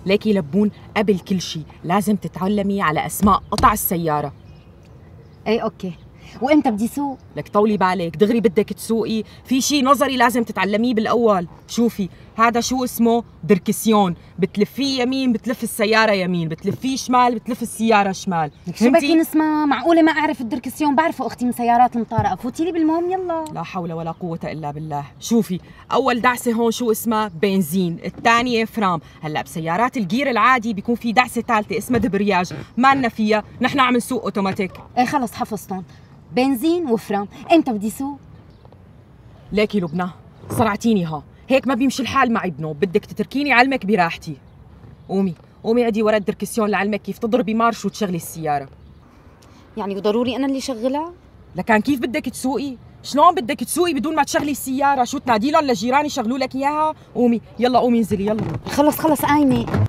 ليكي لبون، قبل كل شيء لازم تتعلمي على اسماء قطع السياره. ايه اوكي، وامتى بدي سوق؟ لك طولي بالك، دغري بدك تسوقي، في شيء نظري لازم تتعلميه بالاول. شوفي هذا شو اسمه؟ دركسيون، بتلفيه يمين بتلف السياره يمين، بتلفيه شمال بتلف السياره شمال. شو بكي نسمع؟ معقوله ما اعرف الدركسيون؟ بعرفه اختي من سيارات المطارقه. فوتي لي بالمهم يلا. لا حول ولا قوه الا بالله. شوفي اول دعسه هون شو اسمها؟ بنزين، الثانيه فرام. هلا بسيارات الجير العادي بيكون في دعسه ثالثه اسمها دبرياج، ما لنا فيها، نحن عم نسوق اوتوماتيك. ايه خلص حفظتهم، بنزين وفرام. امتى بدي سوق؟ ليكي لبنى صرعتيني ها، هيك ما بيمشي الحال معي بنوب، بدك تتركيني علمك براحتي. قومي قومي عدي ورا الدركسيون لعلمك كيف تضربي مارش وتشغلي السيارة. يعني وضروري أنا اللي شغلها؟ لكان كيف بدك تسوقي؟ شلون بدك تسوقي بدون ما تشغلي السيارة؟ شو تنادي لهم للجيران يشغلوا لك إياها؟ قومي يلا قومي انزلي يلا. خلص قايمة.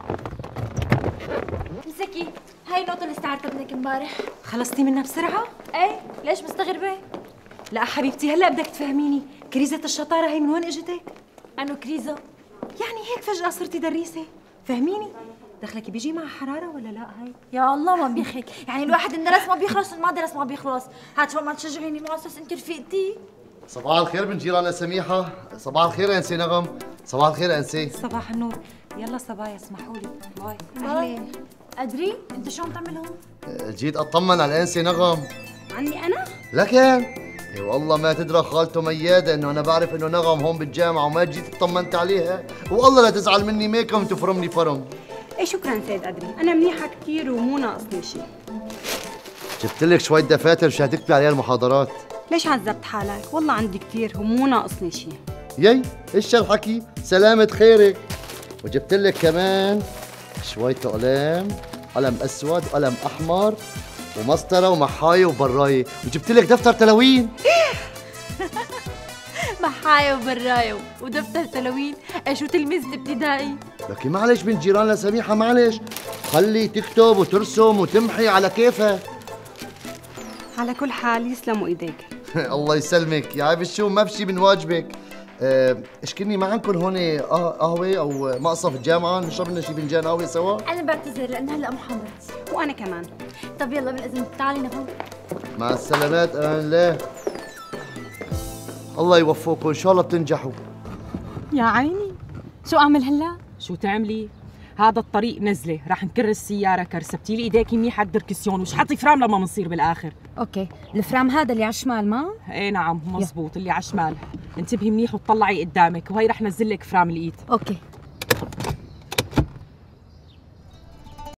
مسكي هاي النقطة اللي استعرتها منك امبارح. خلصتي منها بسرعة؟ ايه، ليش مستغربة؟ لا حبيبتي هلا بدك تفهميني، كريزة الشطارة هي من وين اجتك؟ أنو كريزة؟ يعني هيك فجأة صرتي دريسة، فهميني، دخلك بيجي معها حرارة ولا لا هاي؟ يا الله ما بيخك، يعني الواحد إن درس ما بيخلص وما درس ما بيخلص، هات شو ما تشجعيني مع أساس أنت رفيقتي. صباح الخير بنت جيران سميحة، صباح الخير أنسي نغم، صباح الخير أنسي. صباح النور، يلا صبايا اسمحوا لي، باي. أهلين. أدري أنت شو عم تعمل هون؟ جيت أطمن على الأنسة نغم. عني أنا؟ لكن اي والله ما تدرى خالته ميادة انه انا بعرف انه نغم هون بالجامعة وما جيت اطمنت عليها، والله لا تزعل مني ميكم تفرمني فرم. ايه شكرا سيد أدري، أنا منيحة كثير ومو ناقصني شيء. جبت لك شوية دفاتر مشان تكتبي عليها المحاضرات. ليش عذبت حالك؟ والله عندي كثير ومو ناقصني شيء. يي ايش هالحكي؟ سلامة خيرك. وجبت لك كمان شوية أقلام، قلم أسود وقلم أحمر ومسطرة ومحاية وبراية، وجبت لك دفتر تلوين. محاية وبراية ودفتر تلوين، ايش وتلميذة ابتدائي؟ لكن معلش بنت جيران سميحة معلش، خلي تكتب وترسم وتمحي على كيفها. على كل حال يسلموا ايديك. الله يسلمك يا عيب الشو، ما بشي من واجبك. اشكرني ما عندكم هون قهوة أو مقصف الجامعة نشرب لنا شي فنجان قهوة سوا؟ أنا بعتذر لأن هلا محمد. وأنا كمان. طب يلا بالإذن تعالي نهون. مع السلامات أمان الله. الله يوفقكم إن شاء الله بتنجحوا. يا عيني شو أعمل هلا؟ شو تعملي؟ هذا الطريق نزله، رح نكر السيارة كرسبتي لي ايديكي منيح على الدركسيون، وش حطي فرام لما بنصير بالاخر. اوكي، الفرام هذا اللي على الشمال ما؟ ايه نعم مزبوط اللي على الشمال، انتبهي منيح وتطلعي قدامك، وهي رح نزل لك فرام الايد. اوكي